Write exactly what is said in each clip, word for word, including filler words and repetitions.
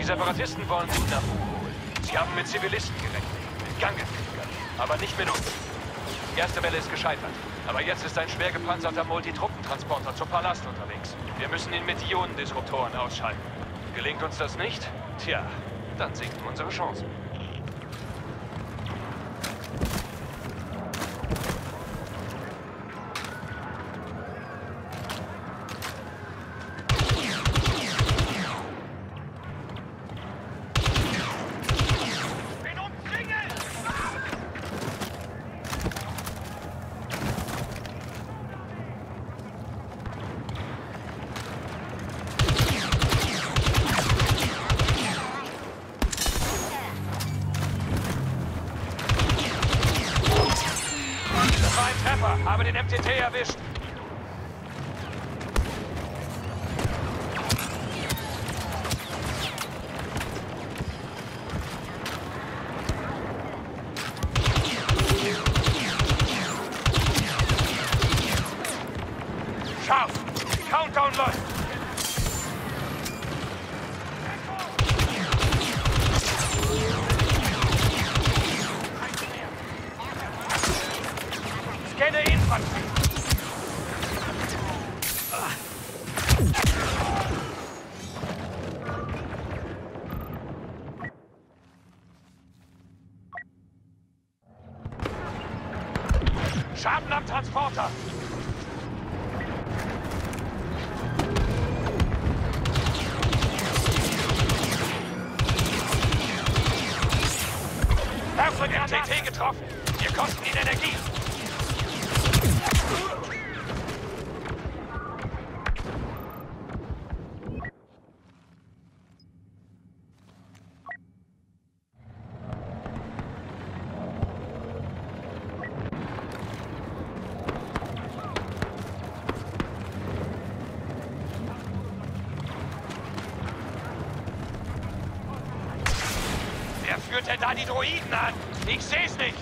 Separatisten wollen sich nach Uhu holen. Sie haben mit Zivilisten gerechnet, mit Gangenkriegern, aber nicht mit uns. Die erste Welle ist gescheitert, aber jetzt ist ein schwer gepanzerter Multitruppentransporter zum Palast unterwegs. Wir müssen ihn mit Ionendisruptoren ausschalten. Gelingt uns das nicht? Tja, dann sinken unsere Chancen. Habe den M T T erwischt. Scharf! Countdown läuft! Scanne Infanterie! Schaden am Transporter! Werfe M T T getroffen! Wir kosten ihn Energie! Wer führt denn da die Droiden an? Ich seh's nicht!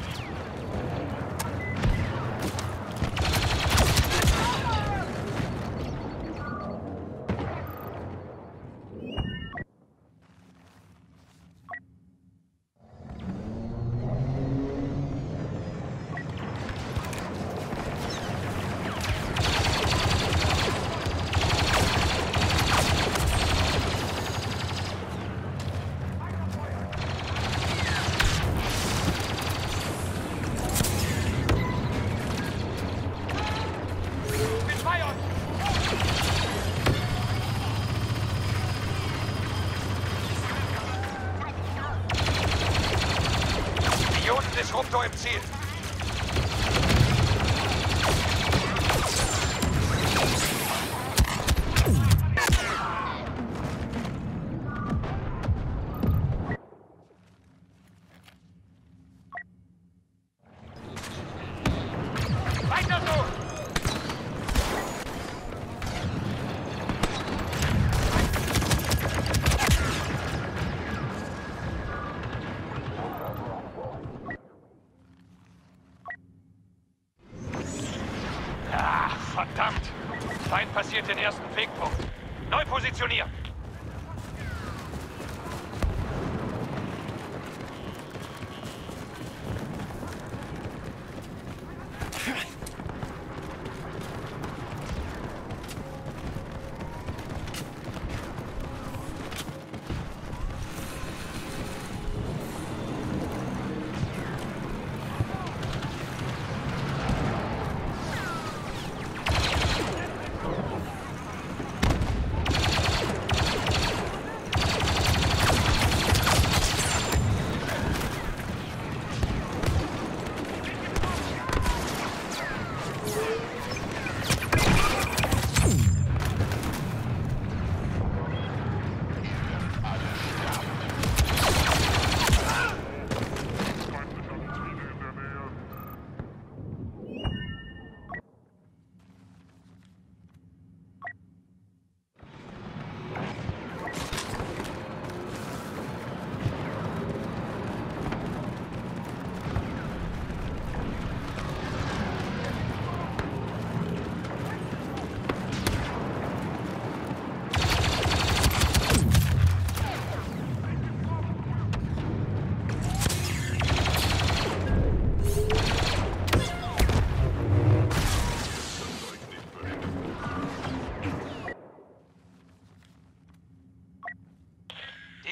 Disruptor im Ziel. Weiter so! Verdammt! Feind passiert den ersten Wegpunkt. Neu positionieren!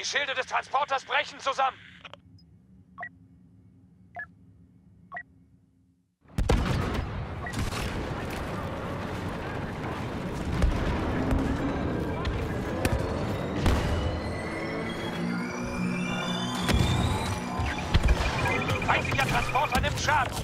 Die Schilde des Transporters brechen zusammen. Feindlicher Transporter nimmt Schaden.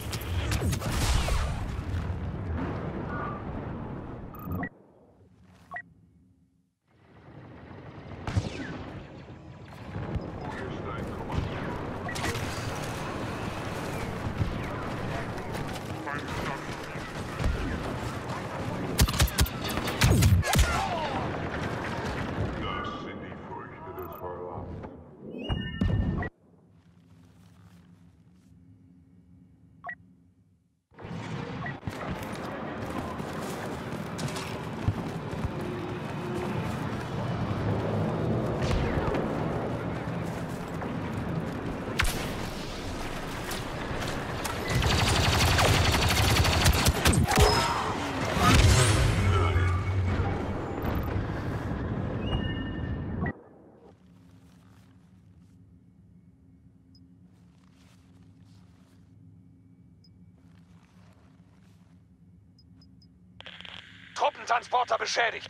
Truppentransporter beschädigt.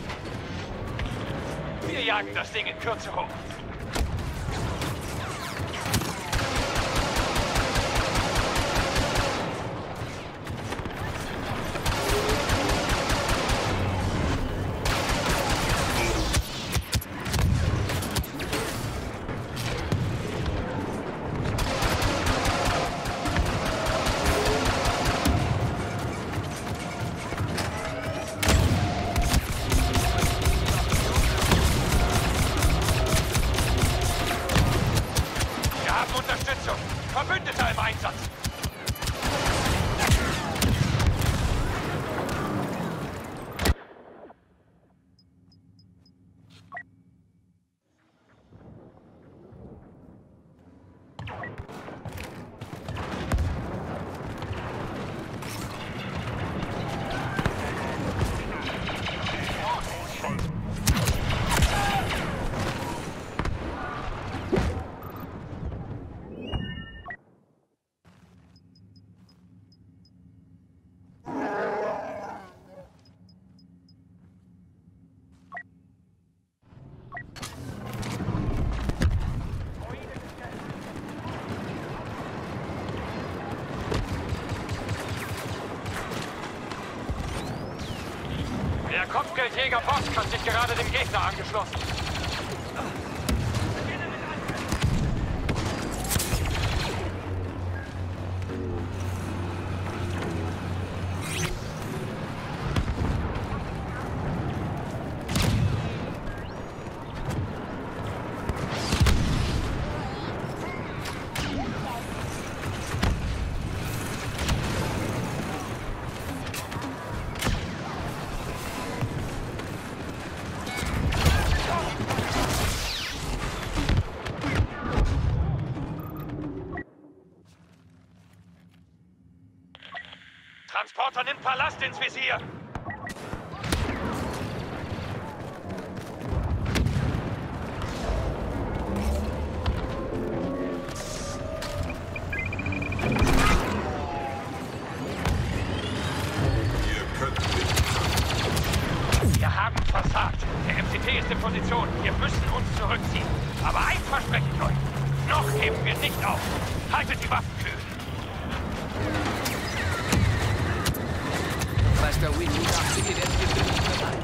Wir jagen das Ding in Kürze hoch. Verbündeter im Einsatz! Der Kopfgeldjäger Boss hat sich gerade dem Gegner angeschlossen. Transporter nimmt Palast ins Visier. Wir haben versagt. Der M C T ist in Position. Wir müssen uns zurückziehen. Aber eins verspreche ich euch. Noch geben wir nicht auf. Haltet die Waffen kühl. Meister Winnie dachte, ihr werdet bestimmt bereit.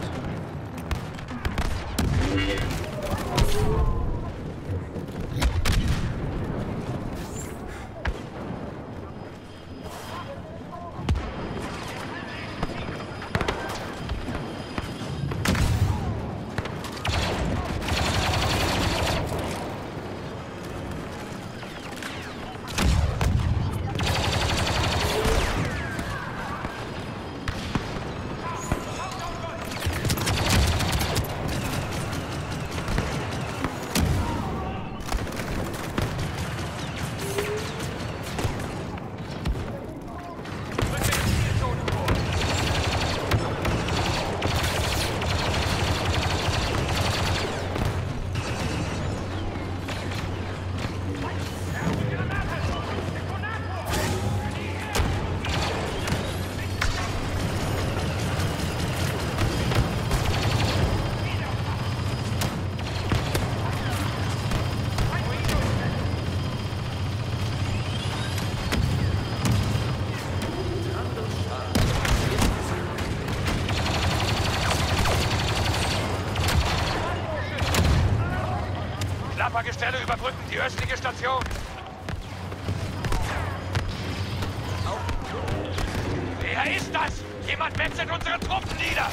Anschlagestelle überbrücken die östliche Station. Wer ist das? Jemand metzelt unsere Truppen nieder!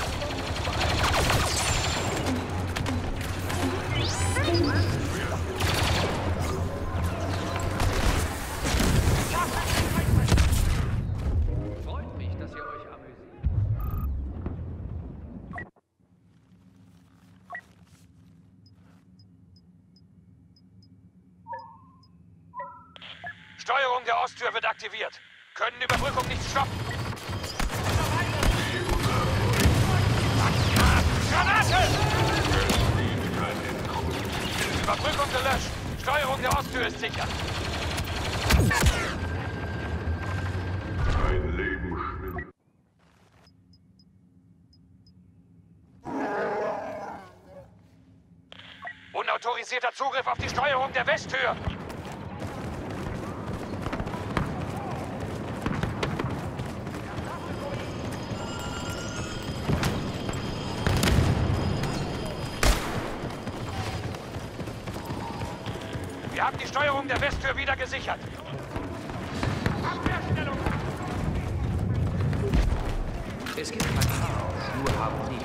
Freut mich, dass ihr euch amüsiert. Steuerung der Osttür wird aktiviert. Können Überbrückung nicht stoppen. Granate! Überbrückung gelöscht. Steuerung der Osttür ist sicher. Ein Leben schwindet. Unautorisierter Zugriff auf die Steuerung der Westtür. Wir haben die Steuerung der Westtür wieder gesichert. Abwehrstellung! Es gibt kein Chaos, nur Harmonie.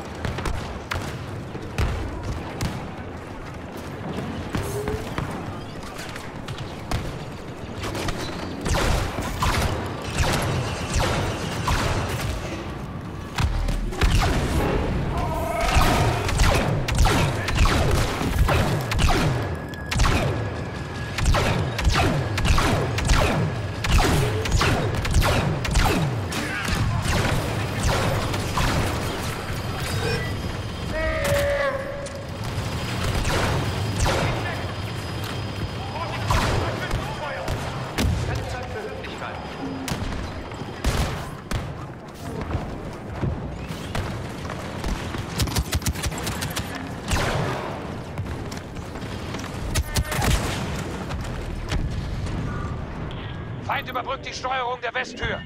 Feind überbrückt die Steuerung der Westtür.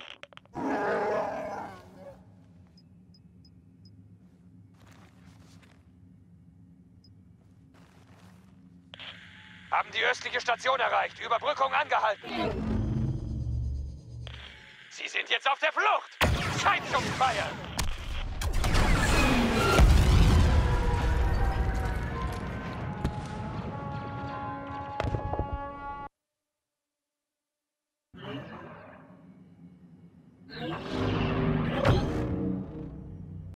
Haben die östliche Station erreicht. Überbrückung angehalten. Sie sind jetzt auf der Flucht. Zeit zum Feiern.